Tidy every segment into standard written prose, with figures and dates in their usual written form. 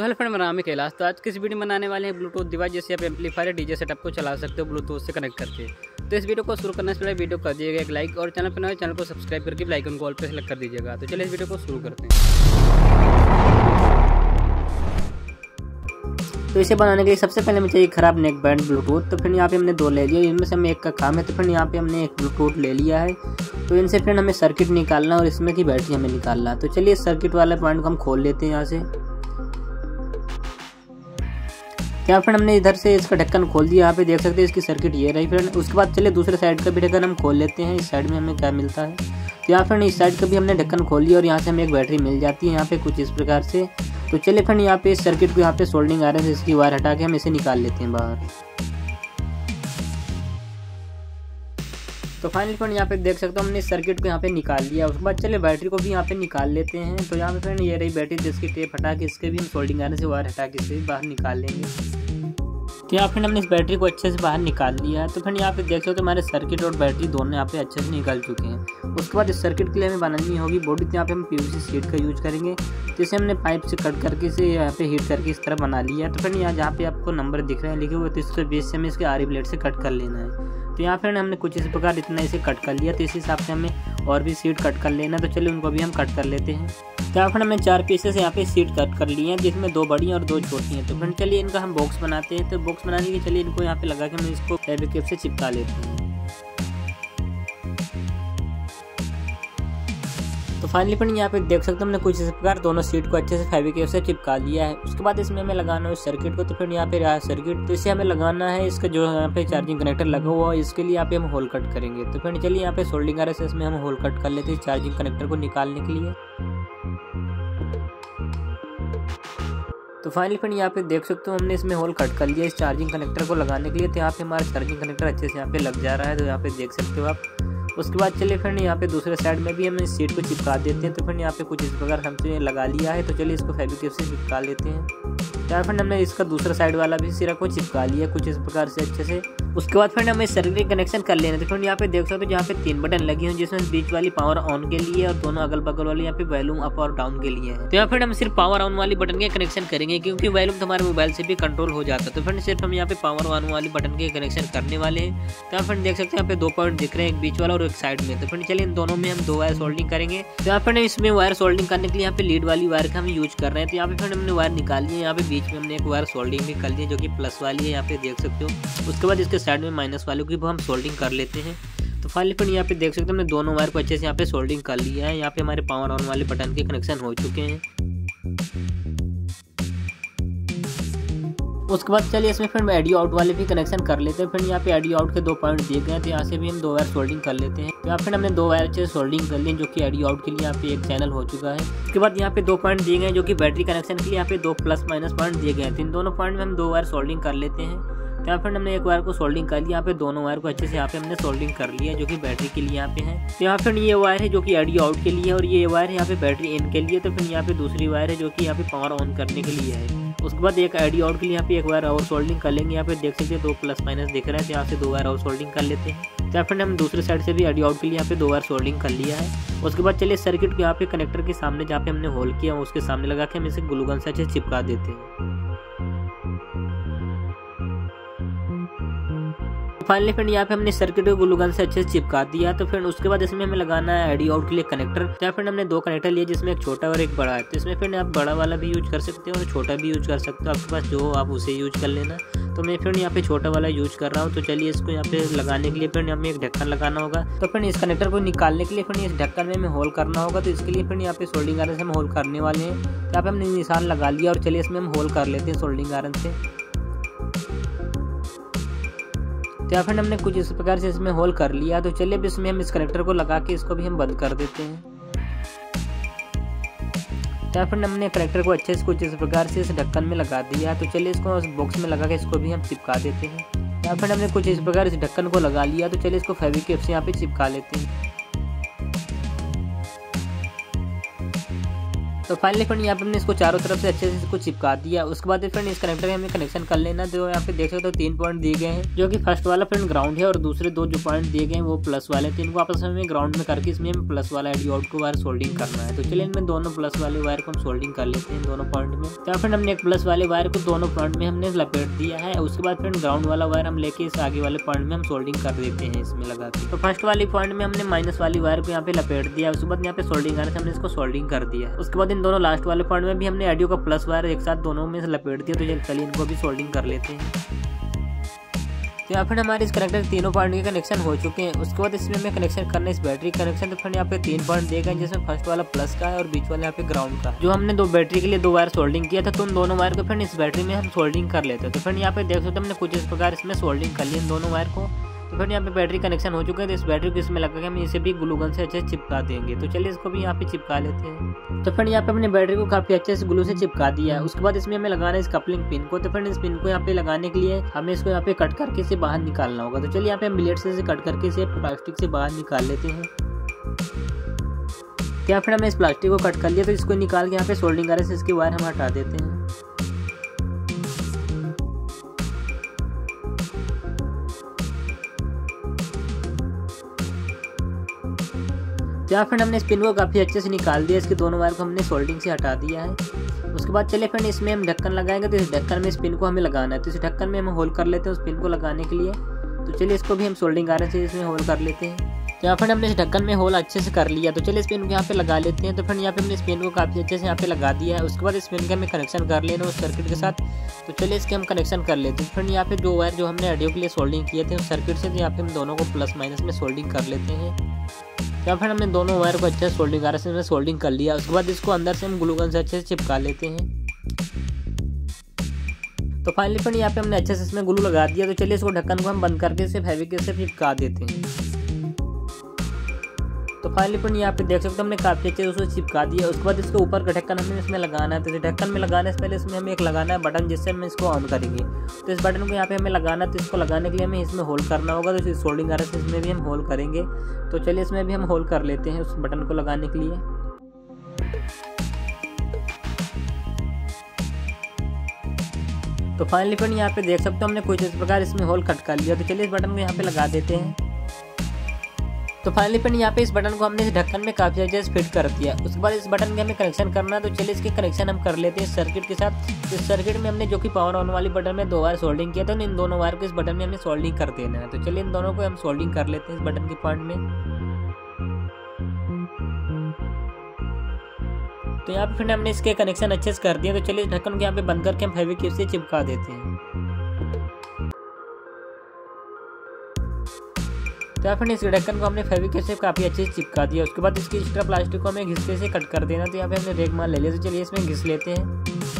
तो hello friend, मेरा नाम है कैलाश। तो आज किस वीडियो में बनाने वाले हैं ब्लूटूथ डिवाइस जैसे आप एम्पलीफायर डीजे सेटअप को चला सकते हो ब्लूटूथ से कनेक्ट करके। तो इस वीडियो को शुरू करने से पहले वीडियो कर दीजिएगा एक लाइक और चैनल पर नए चैनल को सब्सक्राइब करके बेल आइकन को ऑल पे सेलेक्ट कर दीजिएगा। तो चलिए इस वीडियो को शुरू करते हैं। तो इसे बनाने के लिए सबसे पहले हमें चाहिए खराब नेक बैंड ब्लूटूथ। तो फिर यहाँ पे हमने दो ले लिया, इनमें से हमें एक का काम है। तो फिर यहाँ पे हमने एक ब्लूटूथ ले लिया है। तो इनसे फिर हमें सर्किट निकालना और इसमें की बैटरी हमें निकालना। तो चलिए सर्किट वाले पॉइंट को हम खोल लेते हैं यहाँ से। यहाँ फिर हमने इधर से इसका ढक्कन खोल दिया, यहाँ पे देख सकते हैं इसकी सर्किट ये रही। फिर उसके बाद चलिए दूसरे साइड का भी ढक्कन हम खोल लेते हैं, इस साइड में हमें क्या मिलता है। तो यहाँ फिर इस साइड का भी हमने ढक्कन खोल लिया और यहाँ से हमें एक बैटरी मिल जाती है यहाँ पे कुछ इस प्रकार से। तो चलिए फिर यहाँ पे इस सर्किट को यहाँ पे सोल्डिंग आयरन से इसकी वायर हटा के हम इसे निकाल लेते हैं बाहर। तो फाइनली फ्रेंड यहाँ पे देख सकते हो हमने इस सर्किट को यहाँ पे निकाल लिया। उसके बाद चलिए बैटरी को भी यहाँ पे निकाल लेते हैं। तो यहाँ पे फ्रेंड ये रही बैटरी, जिसकी टेप हटा के इसके भी हम सोल्डिंग आयरन से वायर हटा के इसे भी बाहर निकाल लेंगे। तो यहाँ फिर हमने इस बैटरी को अच्छे से बाहर निकाल लिया है। तो फिर यहाँ पे देख सकते हो हमारे सर्किट और बैटरी दोनों यहाँ पे अच्छे से निकल चुके हैं। उसके बाद इस सर्किट के लिए हमें बनानी होगी बॉडी। तो यहाँ पे हम पीवीसी शीट का यूज करेंगे। तो इसे हमने पाइप से कट करके इसे यहाँ पे हीट करके इस तरह बना लिया है। तो फिर यहाँ जहाँ पे आपको नंबर दिख रहे हैं लिखे हुए, तो इसके बेस से हमें इसके आरी ब्लेड से कट कर लेना है। तो यहाँ फिर हमने कुछ इस प्रकार इतना इसे कट कर लिया। तो इस हिसाब से हमें और भी सीट कट कर लेना। तो चलिए उनको भी हम कट कर लेते हैं। तो यहाँ फिर हमने 4 पीसेस यहाँ पे सीट कट कर लिए हैं, जिसमें 2 बड़ी और 2 छोटी हैं। तो फिर चलिए इनका हम बॉक्स बनाते हैं। तो बॉक्स बनाने के लिए चलिए इनको यहाँ पे लगा के हम इसको फेविक्विक से चिपका लेते हैं। तो फाइनली फिर यहाँ पे देख सकते हो हमने कुछ इस प्रकार दोनों सीट को अच्छे से फेविक्विक से चिपका लिया है। उसके बाद इसमें हमें लगाना है सर्किट को। तो फिर यहाँ पे रहा सर्किट, तो इसे हमें लगाना है इसका जो यहाँ पे चार्जिंग कनेक्टर लगा हुआ है, इसके लिए यहाँ पे हम होल कट करेंगे। तो फिर चलिए यहाँ पे सोल्डिंग आयरन से इसमें हम होल कट कर लेते हैं चार्जिंग कनेक्टर को निकालने के लिए। तो फाइनली फिर यहाँ पे देख सकते हो हमने इसमें होल कट कर लिया इस चार्जिंग कनेक्टर को लगाने के लिए। तो यहाँ पे हमारा चार्जिंग कनेक्टर अच्छे से यहाँ पे लग जा रहा है। तो यहाँ पे देख सकते हो आप। उसके बाद चलिए फिर यहाँ पे दूसरे साइड में भी हम इस सीट को चिपका देते हैं। तो फिर यहाँ पे कुछ इस प्रकार हमसे लगा लिया है। तो चलिए इसको फेविक्विक से चिपका लेते हैं। तो फिर हमने इसका दूसरा साइड वाला भी सिरा को चिपका लिया कुछ इस प्रकार से अच्छे से। उसके बाद फिर हमें सर्किट कनेक्शन कर लेना। तो फिर यहाँ पे देख सकते हो यहाँ पे 3 बटन लगी हुई, जिसमें बीच वाली पावर ऑन के लिए और दोनों अगल बगल वाली यहाँ पे वॉल्यूम अप और डाउन के लिए है। तो यहाँ फिर हम सिर्फ पावर ऑन वाली बटन के कनेक्शन करेंगे, क्योंकि वॉल्यूम तो हमारे मोबाइल से भी कंट्रोल हो जाता है। तो फिर सिर्फ हम यहाँ पे पावर ऑन वाली बटन के कनेक्शन करने वाले हैं। तो यहाँ फिर देख सकते हैं यहाँ पे 2 पॉइंट दिख रहे हैं, एक बीच वाला और एक साइड में। तो फिर चलिए इन दोनों में हम 2 वायर सोल्डिंग करेंगे। तो यहाँ पर इसमें वायर सोल्डिंग करने के लिए यहाँ पे लीड वाली वायर का हम यूज कर रहे हैं। तो यहाँ पे फिर हमने वायर निकाल ली है। यहाँ पे बीच में हमने एक वायर सोल्डिंग भी कर ली है, जो कि प्लस वाली है, यहाँ पे देख सकते हो। उसके बाद इसके साइड में माइनस वालों की हम सोल्डिंग कर लेते हैं। तो फाइनली फिर यहाँ पे देख सकते हैं हमने दोनों वायर को अच्छे से यहाँ पे सोल्डिंग कर लिया है। यहाँ पे हमारे पावर ऑन वाले बटन के कनेक्शन हो चुके हैं। उसके बाद चलिए इसमें फिर ऑडियो आउट वाले भी कनेक्शन कर लेते हैं। फिर यहाँ पे ऑडियो आउट के 2 पॉइंट दिए गए हैं। तो यहाँ से भी हम 2 वायर सोल्डिंग कर लेते हैं। तो यहाँ फिर हमने 2 वायर अच्छे सोल्डिंग कर लिए, जो कि ऑडियो आउट के लिए यहाँ पे एक चैनल हो चुका है। उसके बाद यहाँ पे 2 पॉइंट दिए गए हैं, जो कि बैटरी कनेक्शन के लिए यहाँ पे 2 प्लस माइनस पॉइंट दिए गए हैं। तो इन दोनों पॉइंट में हम 2 वायर सोल्डिंग कर लेते हैं। तो यहाँ फिर हमने एक वायर को सोल्डिंग कर लिया, यहाँ पे दोनों वायर को अच्छे से यहाँ पे हमने सोल्डिंग कर लिया, जो कि बैटरी के लिए यहाँ पे है। तो यहाँ फिर ये वायर है जो कि ऑडियो आउट के लिए है, और ये वायर है यहाँ पे बैटरी इन के लिए। तो फिर यहाँ पे दूसरी वायर है जो कि यहाँ पे पावर ऑन करने के लिए है। उसके बाद एक ऑडियो आउट के लिए यहाँ पे एक वायर और सोल्डिंग कर लेंगे। यहाँ पे देख सकते हैं 2 प्लस माइनस दिख रहा है। तो यहाँ से 2 वायर और सोल्डिंग कर लेते हैं। तो फिर हम दूसरी साइड से भी ऑडियो आउट के लिए यहाँ पे 2 वायर सोल्डिंग कर लिया है। उसके बाद चलिए सर्किट को यहाँ पे कनेक्टर के सामने जहाँ पे हमने होल किया उसके सामने लगा के हम इसे ग्लू गन से अच्छे से चिपका देते हैं। फाइनली फिर यहाँ पे हमने सर्किट को ग्लू गन से अच्छे से चिपका दिया। तो फिर उसके बाद इसमें हमें लगाना है ऑडियो आउट के लिए कनेक्टर। तो फिर हमने 2 कनेक्टर लिए, जिसमें एक छोटा और एक बड़ा है। तो इसमें फिर आप बड़ा वाला भी यूज कर सकते हो और छोटा भी यूज कर सकते हो, आपके पास जो आप उसे यूज कर लेना। तो मैं फिर यहाँ पे छोटा वाला यूज कर रहा हूँ। तो चलिए इसको यहाँ पे लगाने के लिए फिर हमें एक ढक्कन लगाना होगा। तो फिर इस कनेक्टर को निकालने के लिए फिर इस ढक्कन में हमें होल करना होगा। तो इसके लिए फिर यहाँ पे सोल्डिंग आयरन से हम होल करने वाले हैं। तो यहाँ पे हमने निशान लगा लिया और चलिए इसमें हम होल कर लेते हैं सोल्डिंग आयरन से। तो यहाँ फिर हमने कुछ इस प्रकार से इसमें होल कर लिया। तो चलिए अब इसमें हम इस कनेक्टर को लगा के इसको भी हम बंद कर देते हैं। तो यहाँ फिर हमने कनेक्टर को अच्छे से कुछ इस प्रकार से इस ढक्कन में लगा दिया। तो चलिए इसको इस बॉक्स में लगा के इसको भी हम चिपका देते हैं। यहाँ फिर हमने कुछ इस प्रकार इस ढक्कन को लगा लिया। तो चलिए इसको फेविक्विक से यहाँ पे चिपका लेते हैं। तो फाइनली फ्रेंड यहाँ पे हमने इसको चारों तरफ से अच्छे से इसको चिपका दिया। उसके बाद फ्रेंड इस कनेक्टर में हमें कनेक्शन कर लेना। तो यहाँ पे देख सकते हो 3 पॉइंट दिए गए हैं, जो कि फर्स्ट वाला फ्रेंड ग्राउंड है और दूसरे 2 जो पॉइंट दिए गए हैं वो प्लस वाले। तो इनको आपस में ग्राउंड में करके इसमें हमें प्लस वाला एडी आउट को वायर सोल्डिंग करना है। तो चलिए इनमें दोनों प्लस वाले वायर को हम सोल्डिंग कर लेते हैं दोनों पॉइंट में। तो फ्रेंड हमने एक प्लस वाले वायर को दोनों पॉइंट में हमने लपेट दिया है। उसके बाद फ्रेंड ग्राउंड वाला वायर हम लेके इस आगे वाले पॉइंट में हम सोल्डिंग कर देते हैं इसमें लगा के। तो फर्स्ट वाली पॉइंट में हमने माइनस वाली वायर को यहाँ पे लपेट दिया। उसके बाद यहाँ पे सोल्डिंग करने से हमने इसको सोल्डिंग कर दिया। उसके बाद इन दोनों लास्ट वाले पॉइंट में भी हमने ऑडियो का प्लस वायर एक साथ दोनों में से लपेट दिया। तो चलिए इनको भी सोल्डिंग कर लेते हैं। तो यहाँ पर हमारे इस कनेक्टर तीनों पॉइंट के कनेक्शन हो चुके हैं। उसके बाद इसमें हमें कनेक्शन करना है इस बैटरी कनेक्शन। तो फ्रेंड यहाँ पे 3 पॉइंट दिए गए, जिसमें फर्स्ट वाला प्लस का है और बीच वाला यहाँ पे ग्राउंड का। जो हमने 2 बैटरी के लिए 2 वायर सोल्डिंग किया था, तो उन दोनों वायर को फ्रेंड इस बैटरी में हम सोल्डिंग कर लेते हैं। तो फ्रेंड यहाँ पे देख सकते हैं हमने कुछ इस प्रकार इसमें सोल्डिंग कर ली इन दोनों वायर को। तो फ्रेंड यहाँ पे बैटरी कनेक्शन हो चुका है। तो इस बैटरी को इसमें लगा के हम इसे भी ग्लू गन से अच्छे से चिपका देंगे। तो चलिए इसको भी यहाँ पे चिपका लेते हैं। तो फ्रेंड यहाँ पे हमने बैटरी को काफी अच्छे से ग्लू से चिपका दिया है। उसके बाद इसमें हमें लगाना है इस कपलिंग पिन को। तो फ्रेंड इस पिन को यहाँ पे लगाने के लिए हमें इसको यहाँ पे कट करके इसे बाहर निकालना होगा। तो चलिए यहाँ पे हम ब्लेड से कट करके इसे प्लास्टिक से बाहर निकाल लेते हैं। क्या फिर हमने इस प्लास्टिक को कट कर लिया। तो इसको निकाल के यहाँ पे सोल्डिंग करने से इसकी वायर हम हटा देते हैं। या फिर हमने इस पिन को काफ़ी अच्छे से निकाल दिया। इसके दोनों वायर को हमने सोल्डिंग से हटा दिया है। उसके बाद चलिए फ्रेंड इसमें हम ढक्कन लगाएंगे। तो इस ढक्कन में इस पिन को हमें लगाना है। तो इस ढक्कन में हम होल कर लेते हैं उस पिन को लगाने के लिए। तो चलिए इसको भी हम सोल्डिंग आयरन से इसमें होल कर लेते हैं। तो यहाँ पर हमने इस ढक्कन में होल अच्छे से कर लिया। तो चलिए इस पिन को यहाँ पे लगा लेते हैं। तो फ्रेंड यहाँ पे हमने इस पिन को काफ़ी अच्छे से यहाँ पे लगा दिया है। उसके बाद इस पिन का हमें कनेक्शन कर लेना उस सर्किट के साथ। तो चलिए इसके हम कनेक्शन कर लेते हैं। फ्रेंड यहाँ पे 2 वायर जो हमने ऑडियो के लिए सोल्डिंग किए थे उस सर्किट से, तो यहाँ पे हम दोनों को प्लस माइनस में सोल्डिंग कर लेते हैं। या फिर हमने दोनों वायर को अच्छे से सोल्डिंग आयरन से सोल्डिंग कर लिया। उसके बाद इसको अंदर से हम ग्लू गन से अच्छे से चिपका लेते हैं। तो फाइनली फ्रेंड यहाँ पे हमने अच्छे से इसमें ग्लू लगा दिया। तो चलिए इसको ढक्कन को हम बंद करके इसे फेविक्विक से चिपका देते हैं। तो फाइनली फ्रेंड यहाँ पे देख सकते हैं हमने काफ़ी अच्छे से उसको चिपका दिया। उसके बाद इसके ऊपर का ढक्कन हमें इसमें लगाना है। तो ढक्कन में लगाने से पहले इसमें हमें एक लगाना है बटन, जिससे हम इसको ऑन करेंगे। तो इस बटन को यहाँ पे हमें लगाना है। तो इसको लगाने के लिए हमें इसमें होल करना होगा। तो इस सोल्डिंग आयरन से इसमें भी हम होल करेंगे। तो चलिए इसमें भी हम होल कर लेते हैं उस बटन को लगाने के लिए। तो फाइनली फ्रेंड यहाँ पे देख सकते हो हमने कुछ इस प्रकार इसमें होल कट कर लिया। तो चलिए इस बटन को यहाँ पे लगा देते हैं। तो फाइनली फ्रेंड यहाँ पे इस बटन को हमने इस ढक्कन में काफ़ी अच्छे से फिट कर दिया। उसके बाद इस बटन के हमें कनेक्शन करना है। तो चलिए इसके कनेक्शन हम कर लेते हैं इस सर्किट के साथ। इस सर्किट में हमने जो कि पावर ऑन वाली बटन में 2 वायर सोल्डिंग किया था, इन दोनों वायर को इस बटन में हमने सोल्डिंग कर देना है। तो चलिए इन दोनों को हम सोल्डिंग कर लेते हैं इस बटन के पॉइंट में। तो यहाँ पे फ्रेंड हमने इसके कनेक्शन अच्छे से कर दिया। तो चलिए इस ढक्कन को यहाँ पे बंद करके हम फेविक्विक से चिपका देते हैं। तो फिर इस ढक्कन को हमने फेविक्विक से काफ़ी अच्छे से चिपका दिया। उसके बाद इसकी एक्स्ट्रा प्लास्टिक को हमें घिसके से कट कर देना। तो यहाँ पे हमने रेग मार ले लिया। तो चलिए इसमें घिस लेते हैं।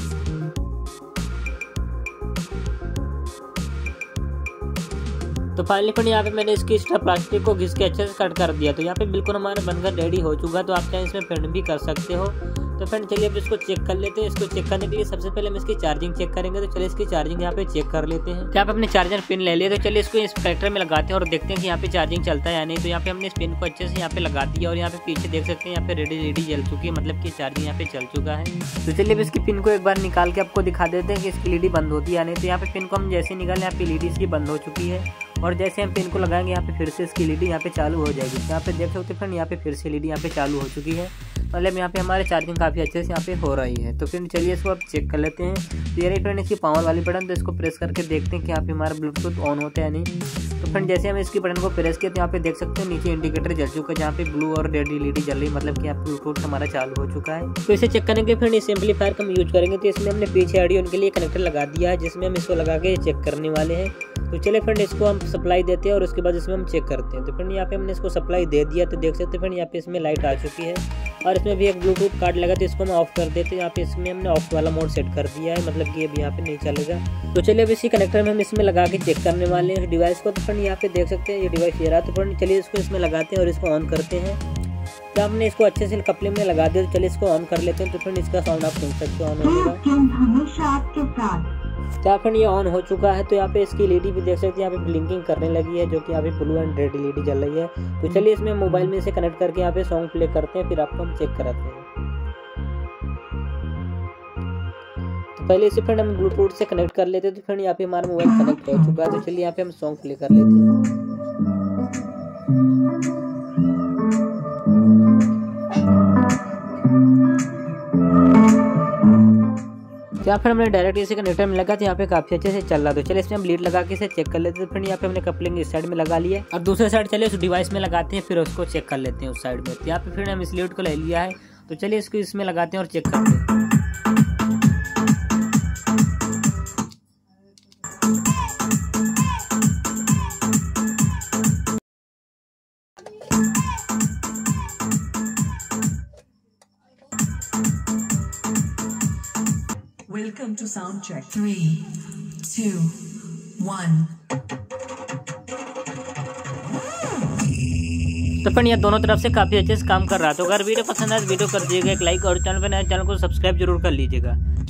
तो फाइनली फ्रेंड यहाँ पे मैंने इसकी एक्स्ट्रा प्लास्टिक को घिस के अच्छे से कट कर दिया। तो यहाँ पे बिल्कुल हमारा बनकर रेडी हो चुका है। तो आप चाहे इसमें पेंट भी कर सकते हो। तो फ्रेंड चलिए अब इसको चेक कर लेते हैं। इसको चेक करने के लिए सबसे पहले हम इसकी चार्जिंग चेक करेंगे। तो चलिए इसकी चार्जिंग यहाँ पे चेक कर लेते हैं। यहाँ पे अपने चार्जर पिन ले लिए। तो चलिए इसको इस कनेक्टर में लगाते हैं और देखते हैं कि यहाँ पे चार्जिंग चलता है या नहीं। तो यहाँ पे हमने इस पिन को अच्छे से यहाँ पे लगा दिया और यहाँ पे पीछे देख सकते हैं यहाँ पे रेडी जल चुकी है, मतलब कि चार्जिंग यहाँ पे चल चुका है। तो चलिए अब इसकी पिन को एक बार निकाल के आपको दिखा देते हैं कि इसकी एलईडी बंद होती है या नहीं। तो यहाँ पे पिन को हम जैसे निकालें यहाँ पे एलईडी इसकी बंद हो चुकी है। और जैसे हम पिन को लगाएंगे यहाँ पे फिर से इसकी एलईडी यहाँ पे चालू हो जाएगी। यहाँ पे देख सकते हैं फ्रेंड यहाँ पे फिर से एलईडी यहाँ पे चालू हो चुकी है। मतलब यहाँ पे हमारे चार्जिंग काफ़ी अच्छे से यहाँ पे हो रही है। तो फिर चलिए इसको अब चेक कर लेते हैं। तो ये फ्रेंड इसकी पावर वाली बटन, तो इसको प्रेस करके देखते हैं कि यहाँ पे हमारा ब्लूटूथ ऑन होता है या नहीं। तो फ्रेंड जैसे हम इसकी बटन को प्रेस किया तो यहाँ पे देख सकते हैं नीचे इंडिकेटर जल चुका है, जहाँ पे ब्लू और रेड एलईडी जल रही है, मतलब कि यहाँ पे ब्लूटूथ हमारा चालू हो चुका है। तो इसे चेक करने के फ्रेंड इस एम्पलीफायर का हम यूज करेंगे। तो इसमें हमने पीछे ऑडियो के लिए कनेक्टर लगा दिया है, जिसमें हम इसको लगा के चेक करने वाले हैं। तो चलिए फ्रेंड इसको हम सप्लाई देते हैं और उसके बाद इसमें हम चेक करते हैं। तो फ्रेंड यहाँ पे हमने इसको सप्लाई दे दिया। तो देख सकते हैं फ्रेंड यहाँ पे इसमें लाइट आ चुकी है और इसमें भी एक ब्लूटूथ कार्ड लगा। तो इसको हम ऑफ कर देते हैं। यहाँ पे इसमें हमने ऑफ वाला मोड सेट कर दिया है, मतलब कि अभी यहाँ पे नहीं चलेगा। तो चलिए अब इसी कनेक्टर में हम इसमें लगा के चेक करने वाले हैं डिवाइस को। तो फ्रेंड यहाँ पे देख सकते हैं ये डिवाइस ये रहा। तो फ्रेंड चलिए इसको इसमें लगाते हैं और इसको ऑन करते हैं। तो हमने इसको अच्छे से कपलिंग में लगा दिया। तो चलिए इसको ऑन कर लेते हैं। तो फ्रेंड इसका साउंड आप सुन सकते हो ऑन होगा। तो फ्रेंड ये ऑन हो चुका है। तो यहाँ पे इसकी एलईडी भी देख सकते हैं यहाँ पे ब्लिंकिंग करने लगी है, जो कि यहाँ पे ब्लू एंड रेड एलईडी जल रही है। तो चलिए इसमें मोबाइल में इसे कनेक्ट करके यहाँ पे सॉन्ग प्ले करते हैं, फिर आपको हम चेक कराते हैं। तो पहले इसे फ्रेंड हम ब्लूटूथ से कनेक्ट कर लेते हैं। तो फ्रेंड यहाँ पे हमारा मोबाइल कनेक्ट हो चुका है। तो चलिए यहाँ पे हम सॉन्ग प्ले कर लेते हैं। यहाँ पर हमने डायरेक्ट इसे कनेक्टर में लगा तो यहाँ पे काफी अच्छे से चल रहा। तो चलिए इसमें हम लीड लगा के इसे चेक कर लेते हैं। तो फ्रेंड यहाँ पे हमने कपलिंग इस साइड में लगा लिया है और दूसरे साइड चलिए उस डिवाइस में लगाते हैं, फिर उसको चेक कर लेते हैं उस साइड में। तो यहाँ पे फ्रेंड हम इस लीड को ले लिया है। तो चलिए इसको इसमें लगाते हैं और चेक करते हैं। Welcome to sound check. 3, 2, 1. तो फ्रेंड ये दोनों तरफ से काफी अच्छे से काम कर रहा है। तो अगर वीडियो पसंद आए तो वीडियो कर दीजिएगा एक लाइक और चैनल पर नए चैनल को सब्सक्राइब जरूर कर लीजिएगा।